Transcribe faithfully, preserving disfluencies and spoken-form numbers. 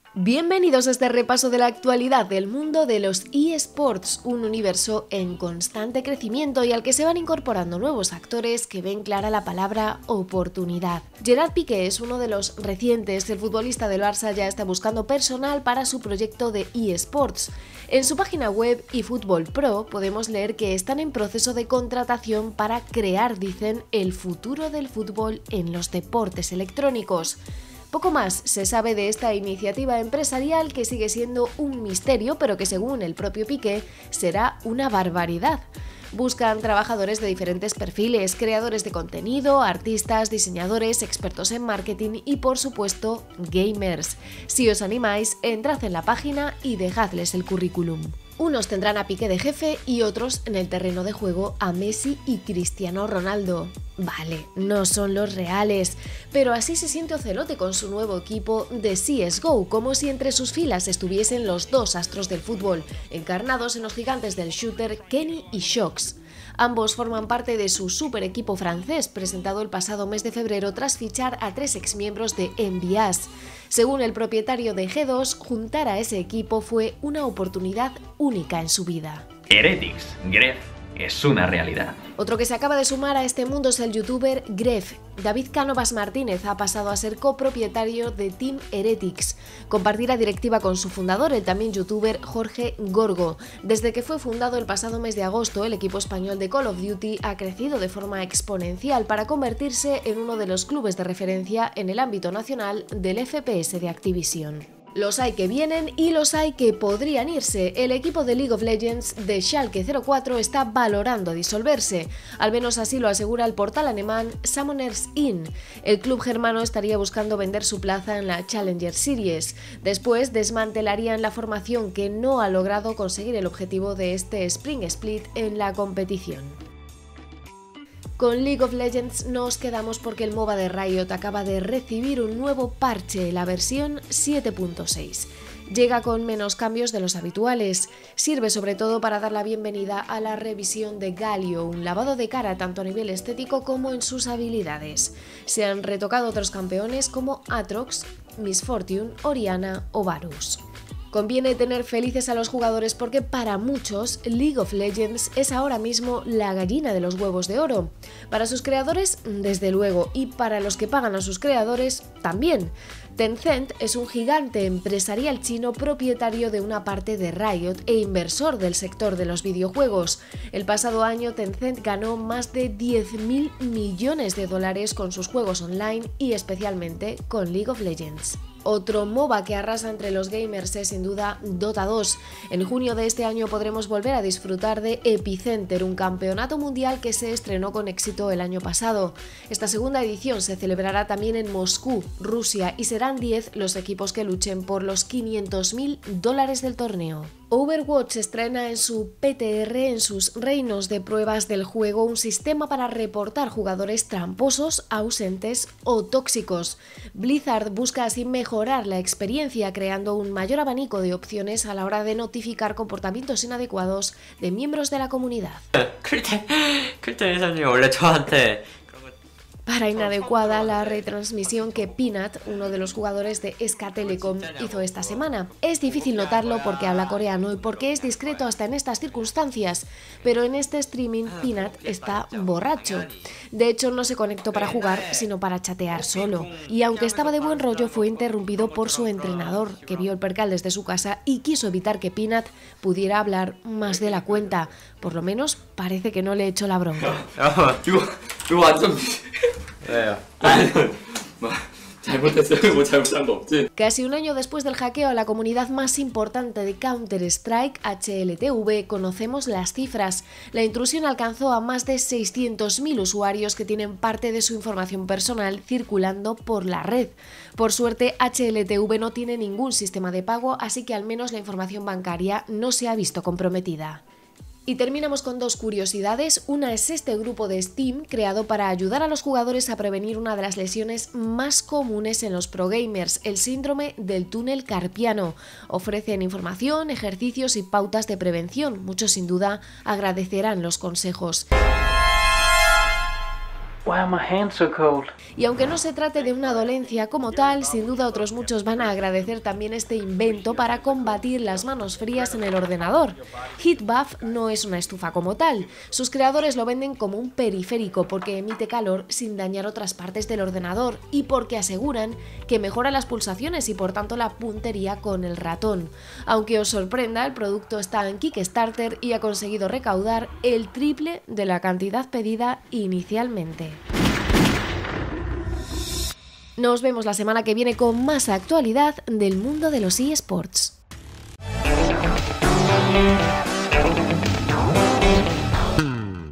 Bienvenidos a este repaso de la actualidad del mundo de los eSports, un universo en constante crecimiento y al que se van incorporando nuevos actores que ven clara la palabra oportunidad. Gerard Piqué es uno de los recientes. El futbolista del Barça ya está buscando personal para su proyecto de eSports. En su página web eFootball Pro podemos leer que están en proceso de contratación para crear, dicen, el futuro del fútbol en los deportes electrónicos. Poco más se sabe de esta iniciativa empresarial que sigue siendo un misterio, pero que según el propio Piqué será una barbaridad. Buscan trabajadores de diferentes perfiles, creadores de contenido, artistas, diseñadores, expertos en marketing y por supuesto gamers. Si os animáis, entrad en la página y dejadles el currículum. Unos tendrán a Piqué de jefe y otros en el terreno de juego a Messi y Cristiano Ronaldo. Vale, no son los reales, pero así se siente Ocelote con su nuevo equipo de C S G O, como si entre sus filas estuviesen los dos astros del fútbol, encarnados en los gigantes del shooter Kenny y Shox. Ambos forman parte de su super equipo francés, presentado el pasado mes de febrero tras fichar a tres exmiembros de Envias. Según el propietario de G dos, juntar a ese equipo fue una oportunidad única en su vida. Heretics, Gref, es una realidad. Otro que se acaba de sumar a este mundo es el youtuber Gref. David Cánovas Martínez ha pasado a ser copropietario de Team Heretics. Compartirá directiva con su fundador, el también youtuber Jorge Gorgo. Desde que fue fundado el pasado mes de agosto, el equipo español de Call of Duty ha crecido de forma exponencial para convertirse en uno de los clubes de referencia en el ámbito nacional del F P S de Activision. Los hay que vienen y los hay que podrían irse. El equipo de League of Legends de Schalke cero cuatro está valorando disolverse. Al menos así lo asegura el portal alemán Summoners Inn. El club germano estaría buscando vender su plaza en la Challenger Series. Después desmantelarían la formación que no ha logrado conseguir el objetivo de este Spring Split en la competición. Con League of Legends nos quedamos porque el MOBA de Riot acaba de recibir un nuevo parche, la versión siete punto seis. Llega con menos cambios de los habituales. Sirve sobre todo para dar la bienvenida a la revisión de Galio, un lavado de cara tanto a nivel estético como en sus habilidades. Se han retocado otros campeones como Aatrox, Miss Fortune, Orianna o Varus. Conviene tener felices a los jugadores porque para muchos League of Legends es ahora mismo la gallina de los huevos de oro. Para sus creadores, desde luego, y para los que pagan a sus creadores, también. Tencent es un gigante empresarial chino propietario de una parte de Riot e inversor del sector de los videojuegos. El pasado año Tencent ganó más de diez mil millones de dólares con sus juegos online y especialmente con League of Legends. Otro MOBA que arrasa entre los gamers es sin duda Dota dos. En junio de este año podremos volver a disfrutar de Epicenter, un campeonato mundial que se estrenó con éxito el año pasado. Esta segunda edición se celebrará también en Moscú, Rusia, y serán diez los equipos que luchen por los quinientos mil dólares del torneo. Overwatch estrena en su P T R, en sus reinos de pruebas del juego, un sistema para reportar jugadores tramposos, ausentes o tóxicos. Blizzard busca así mejorar la experiencia creando un mayor abanico de opciones a la hora de notificar comportamientos inadecuados de miembros de la comunidad. Para inadecuada la retransmisión que Peanut, uno de los jugadores de S K Telecom, hizo esta semana. Es difícil notarlo porque habla coreano y porque es discreto hasta en estas circunstancias, pero en este streaming Peanut está borracho. De hecho, no se conectó para jugar, sino para chatear solo. Y aunque estaba de buen rollo, fue interrumpido por su entrenador, que vio el percal desde su casa y quiso evitar que Peanut pudiera hablar más de la cuenta. Por lo menos parece que no le echó la bronca. Casi un año después del hackeo a la comunidad más importante de Counter-Strike, H L T V, conocemos las cifras. La intrusión alcanzó a más de seiscientos mil usuarios que tienen parte de su información personal circulando por la red. Por suerte, H L T V no tiene ningún sistema de pago, así que al menos la información bancaria no se ha visto comprometida. Y terminamos con dos curiosidades. Una es este grupo de Steam creado para ayudar a los jugadores a prevenir una de las lesiones más comunes en los pro gamers, el síndrome del túnel carpiano. Ofrecen información, ejercicios y pautas de prevención. Muchos sin duda agradecerán los consejos. Why are my hands so cold? Y aunque no se trate de una dolencia como tal, sin duda otros muchos van a agradecer también este invento para combatir las manos frías en el ordenador. HeatBuff no es una estufa como tal. Sus creadores lo venden como un periférico porque emite calor sin dañar otras partes del ordenador y porque aseguran que mejora las pulsaciones y por tanto la puntería con el ratón. Aunque os sorprenda, el producto está en Kickstarter y ha conseguido recaudar el triple de la cantidad pedida inicialmente. Nos vemos la semana que viene con más actualidad del mundo de los eSports.